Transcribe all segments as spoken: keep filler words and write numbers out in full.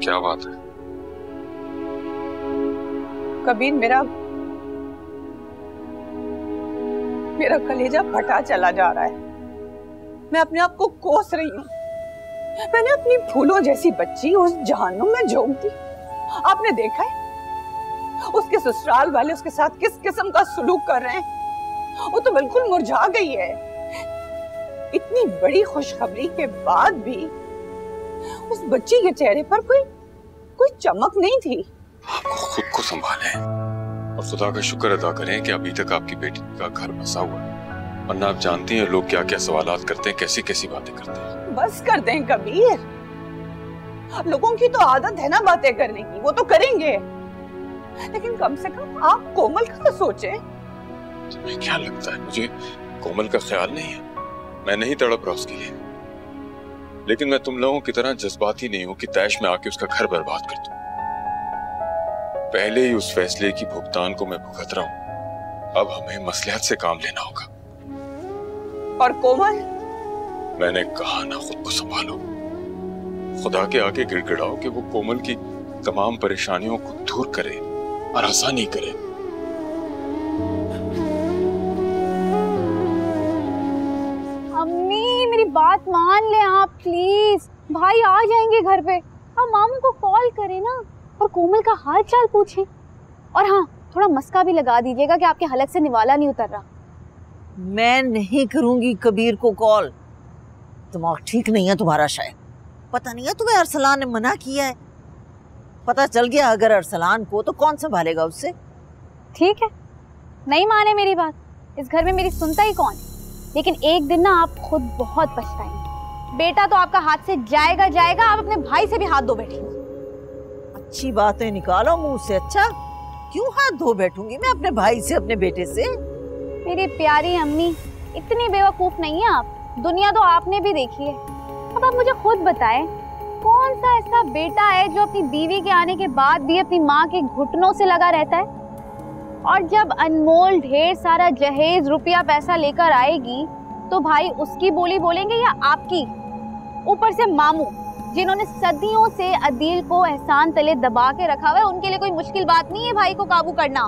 क्या बात है? कबीर, मेरा मेरा कलेजा फटा चला जा रहा है। मैं अपने आप को कोस रही हूँ। मैंने अपनी फूलों जैसी बच्ची उस जहन्नुम में झोंक दी। आपने देखा है उसके ससुराल वाले उसके साथ किस किस्म का सुलूक कर रहे हैं। वो तो बिल्कुल मुरझा गई है। इतनी बड़ी खुशखबरी के बाद भी उस बच्ची के चेहरे पर कोई कोई चमक नहीं थी। आप खुद को संभालें और खुदा का शुक्र अदा करें कि अभी तक आपकी बेटी का घर बसा हुआ है, वरना आप जानती हैं लोग क्या क्या सवालात करते हैं, कैसी कैसी बातें करते हैं। बस कर दें कबीर, लोगों की तो आदत है ना बातें करने की, वो तो करेंगे, लेकिन कम से कम आप कोमल का तो सोचें। तुम्हें क्या लगता है मुझे कोमल का ख्याल नहीं है? मैं नहीं तड़प रहा उसके लिए, लेकिन मैं तुम लोगों की तरह जज्बाती नहीं हूं कि तैश में आके उसका घर बर्बाद कर दूं। पहले ही उस फैसले की भुगतान को मैं भुगत रहा हूं, अब हमें मसलहत से काम लेना होगा। और कोमल? मैंने कहा ना खुद को संभालो, खुदा के आगे गिड़गिड़ाओ कि वो कोमल की तमाम परेशानियों को दूर करे और आसानी करे। अम्मी मेरी बात मान ले आप प्लीज, भाई आ जाएंगे घर पे। आप मामू को कॉल करें ना और कोमल का हाल चाल पूछें। और हाँ, थोड़ा मस्का भी लगा दीजिएगा कि आपके हलक से निवाला नहीं उतर रहा। मैं नहीं करूंगी कबीर को कॉल। दिमाग ठीक नहीं है तुम्हारा शायद। पता नहीं है तुम्हें अरसलान ने मना किया है। पता चल गया अगर अरसलान को तो कौन संभालेगा उससे। ठीक है, नहीं माने मेरी बात, इस घर में मेरी सुनता ही कौन। लेकिन एक दिन ना आप खुद बहुत पछताएंगे। बेटा तो आपका हाथ से जाएगा जाएगा, आप अपने भाई से भी हाथ धो बैठेंगे। अच्छी बातें निकालो मुंह से। अच्छा, क्यों हाथ धो बैठूंगी मैं अपने भाई से, अपने बेटे से? मेरी प्यारी अम्मी, इतनी बेवकूफ नहीं है आप। दुनिया तो आपने भी देखी है। अब आप मुझे खुद बताएं, कौन सा ऐसा बेटा है जो अपनी बीवी के आने के बाद भी अपनी माँ के घुटनों से लगा रहता है? और जब अनमोल ढेर सारा जहेज रुपया पैसा लेकर आएगी तो भाई उसकी बोली बोलेंगे या आपकी? ऊपर से मामू जिन्होंने सदियों से अदील को एहसान तले दबा के रखा हुआ है, उनके लिए कोई मुश्किल बात नहीं है भाई को काबू करना।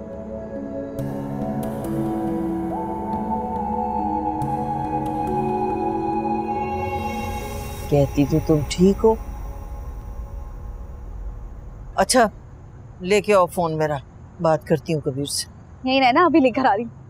कहती तो तुम ठीक हो। अच्छा, लेके आओ फोन मेरा, बात करती हूँ कबीर से। यही रहना, अभी लेकर आ रही हूँ।